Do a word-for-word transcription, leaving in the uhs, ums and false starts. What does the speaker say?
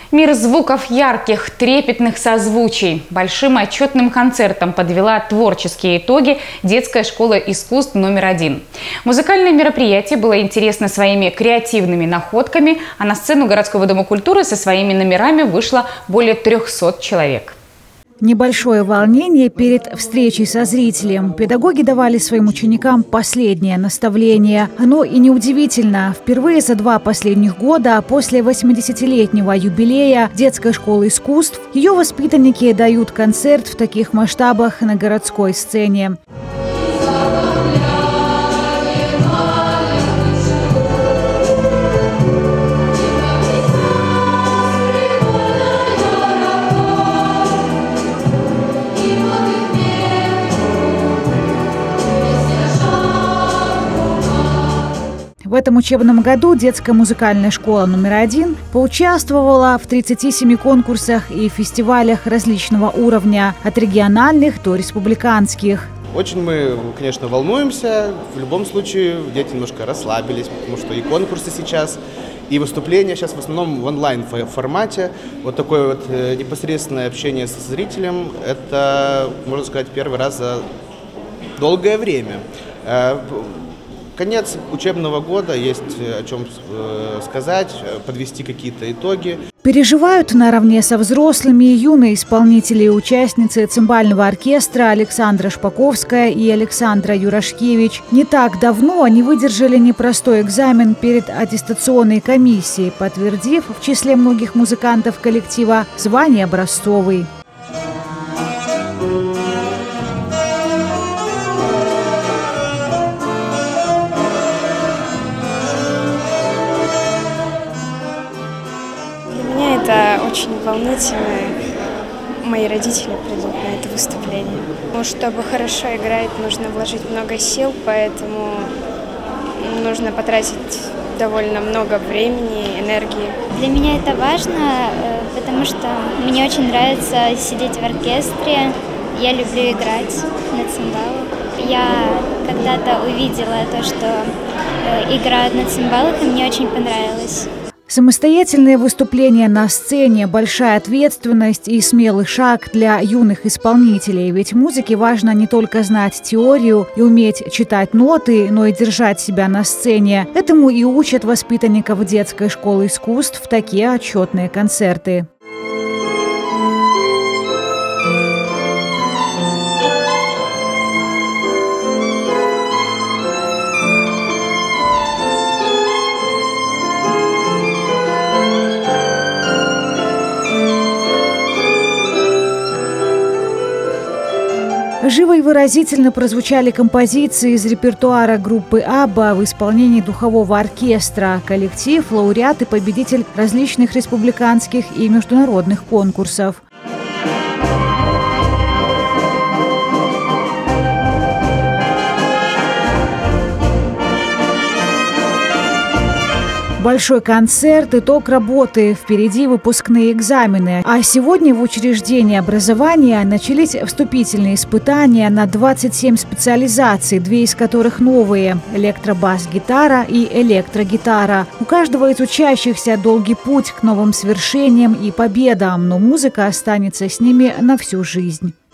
Мир звуков ярких, трепетных созвучий. Большим отчетным концертом подвела творческие итоги детская школа искусств номер один. Музыкальное мероприятие было интересно своими креативными находками, а на сцену городского дома культуры со своими номерами вышло более трёхсот человек. Небольшое волнение перед встречей со зрителем. Педагоги давали своим ученикам последнее наставление. Оно и неудивительно. Впервые за два последних года, после восьмидесятилетнего юбилея детской школы искусств, ее воспитанники дают концерт в таких масштабах на городской сцене. В этом учебном году детская музыкальная школа номер один поучаствовала в тридцати семи конкурсах и фестивалях различного уровня, от региональных до республиканских. Очень мы, конечно, волнуемся. В любом случае дети немножко расслабились, потому что и конкурсы сейчас, и выступления сейчас в основном в онлайн-формате. Вот такое вот непосредственное общение со зрителем – это, можно сказать, первый раз за долгое время. Конец учебного года, есть о чем сказать, подвести какие-то итоги. Переживают наравне со взрослыми юные исполнители и участницы цимбального оркестра Александра Шпаковская и Александра Юрашкевич. Не так давно они выдержали непростой экзамен перед аттестационной комиссией, подтвердив в числе многих музыкантов коллектива звание образцовый. Это очень волнительно. Мои родители придут на это выступление. Но чтобы хорошо играть, нужно вложить много сил, поэтому нужно потратить довольно много времени, энергии. Для меня это важно, потому что мне очень нравится сидеть в оркестре. Я люблю играть на цимбалах. Я когда-то увидела то, что играют на цимбалах, и мне очень понравилось. Самостоятельное выступление на сцене – большая ответственность и смелый шаг для юных исполнителей. Ведь музыке важно не только знать теорию и уметь читать ноты, но и держать себя на сцене. Этому и учат воспитанников детской школы искусств такие отчетные концерты. Живо и выразительно прозвучали композиции из репертуара группы «Абба» в исполнении духового оркестра. Коллектив – лауреат и победитель различных республиканских и международных конкурсов. Большой концерт, итог работы. Впереди выпускные экзамены. А сегодня в учреждении образования начались вступительные испытания на двадцать семь специализаций, две из которых новые – электробас-гитара и электрогитара. У каждого из учащихся долгий путь к новым свершениям и победам, но музыка останется с ними на всю жизнь.